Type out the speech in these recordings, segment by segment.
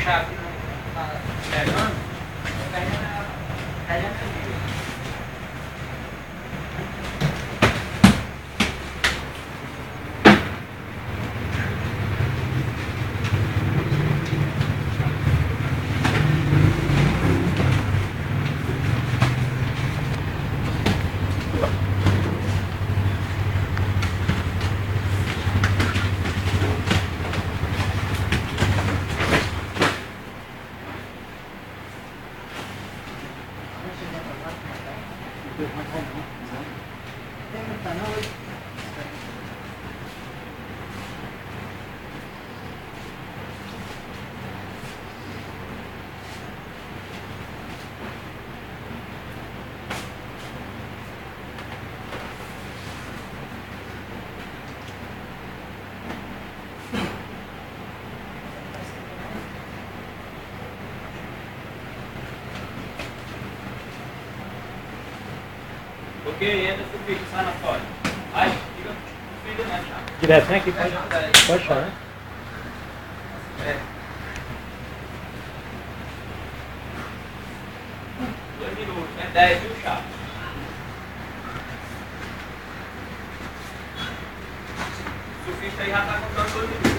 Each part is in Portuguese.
deixar aqui pegando, pegando ali. Ok, entra o filho, sai na fora. Aí, fica o filho na chave. Direto, né? Aqui pode achar, né? É. 2 minutos, né? 10, viu, chave? O surfista aí já está contando 2 minutos.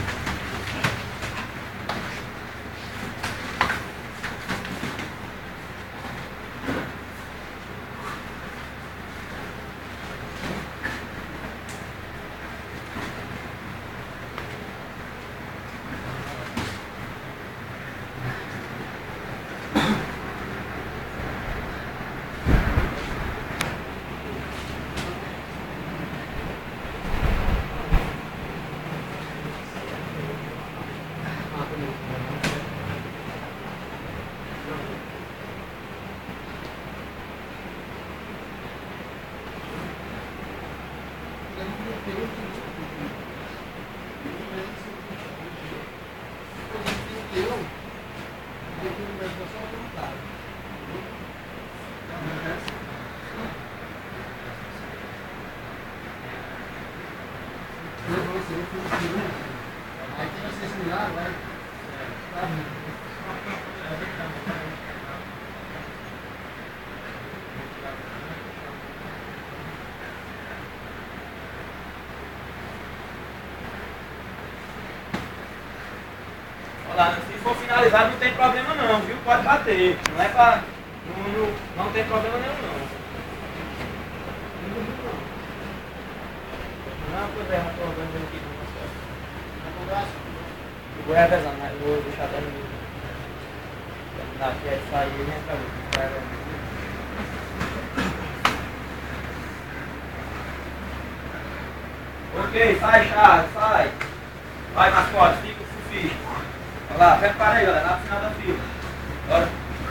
Aí tem que ser similar, vai. Olha lá, se for finalizado não tem problema não, viu? Pode bater. Não é pra. Não tem problema nenhum não. Não, pois é, não estou vendo aqui com você. Eu vou revezar, mas eu vou deixar até no meio. Daqui é sair e entra outro. Ok, sai, Charles, sai. Vai, mascote, fica o surfista. Olha lá, prepara aí, olha, lá no final da fila. Bora.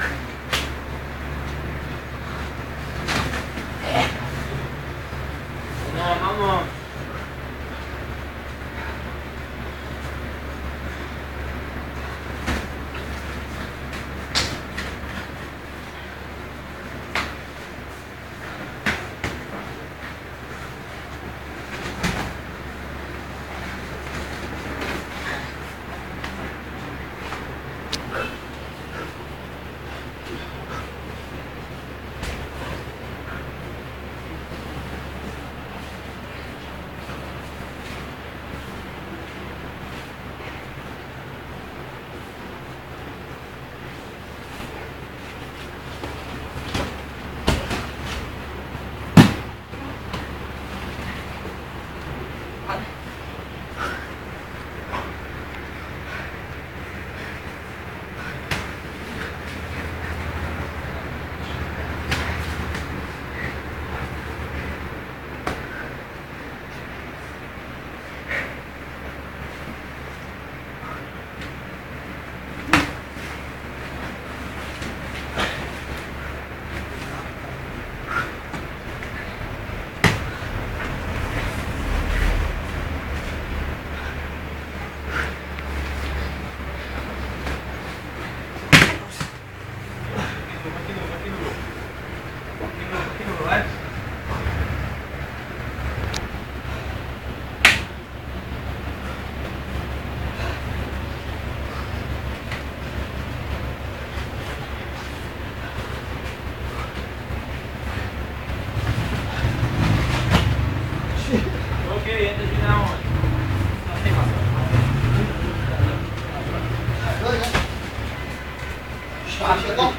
O nome.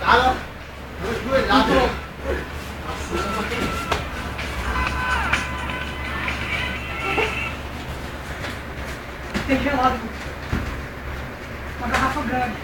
Tem gelado. Uma garrafa grande.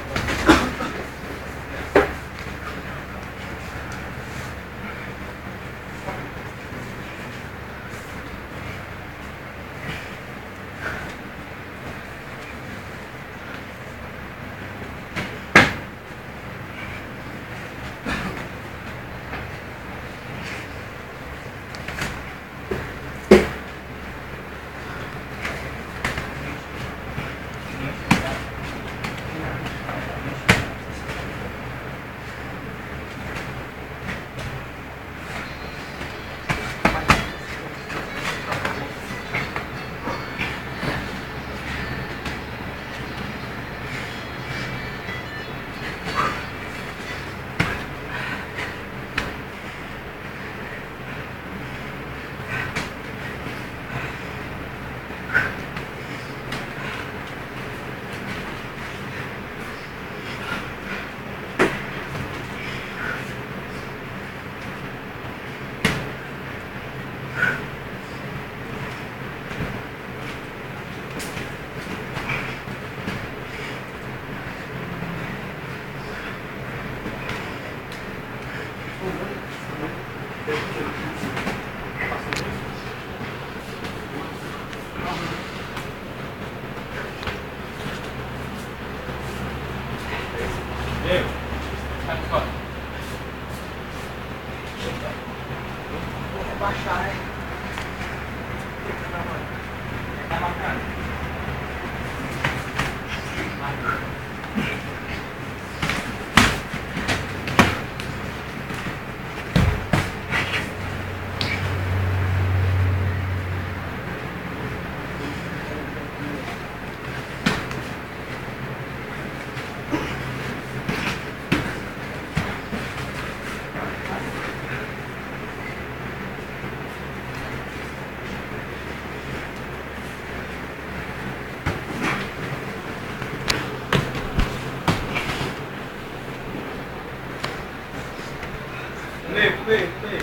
Vou baixar, né? Tá marcado. Vem.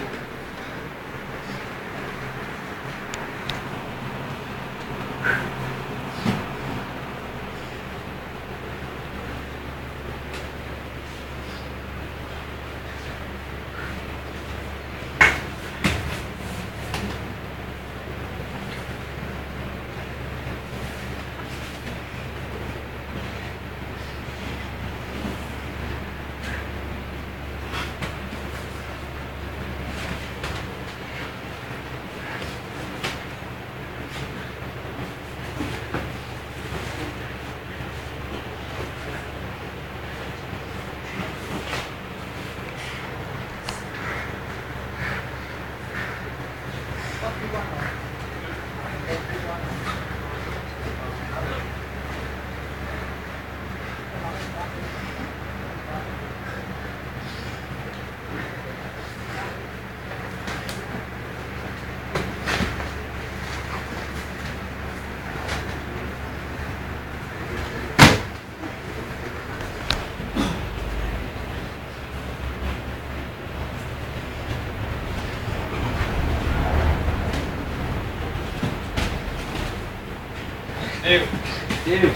Diego.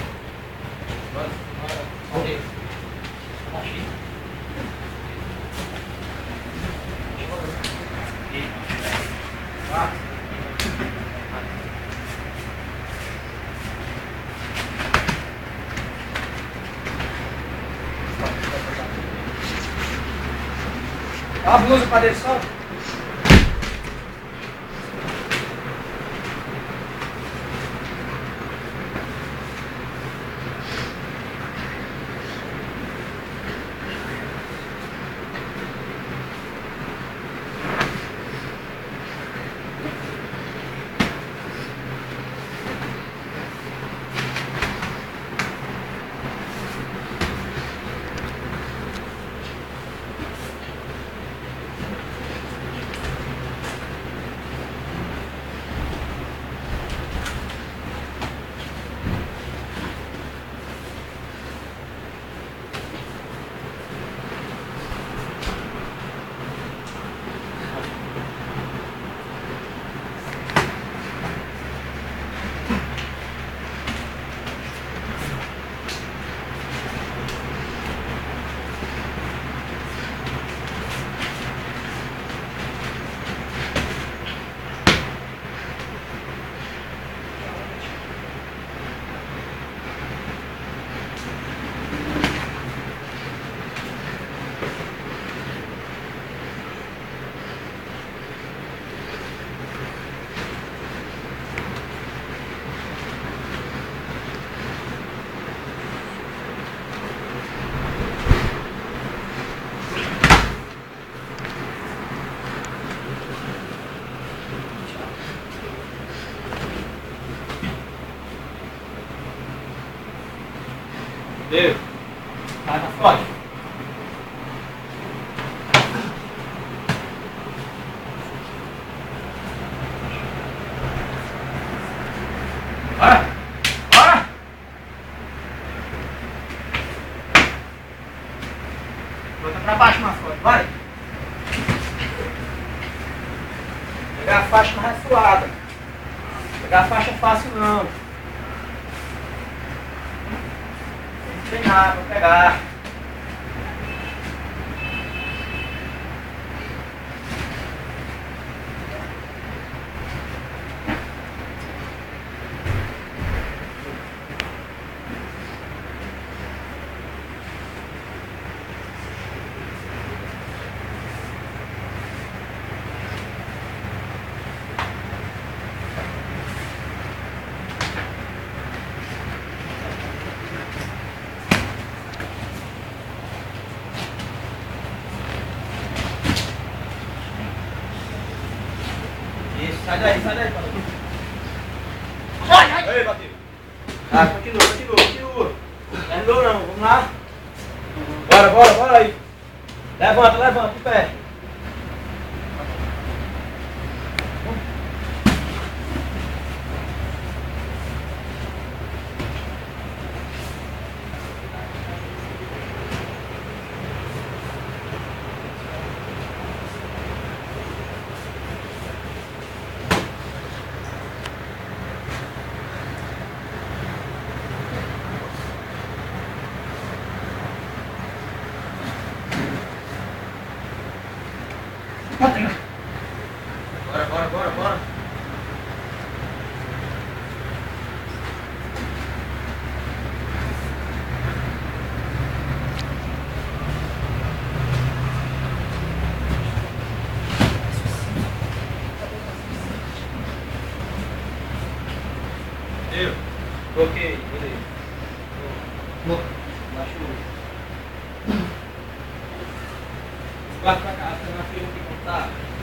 Onde? Aqui. Dá a blusa para dentro só. Deu. Vai na forte. Bora! Bora! Bota pra baixo mais forte, vai! Pegar a faixa mais suada. Pegar a faixa é fácil não. Tem que treinar pra pegar. Isso, sai daí, Bateu. Ai, ai. Ei, Bateu. Ah, continua. Terminou não, vamos lá. Bora aí. Levanta, de pé. Bateu. Bora. Deu. Ok, beleza. Baixa o olho. Guarda pra cá, na frente tem que contar.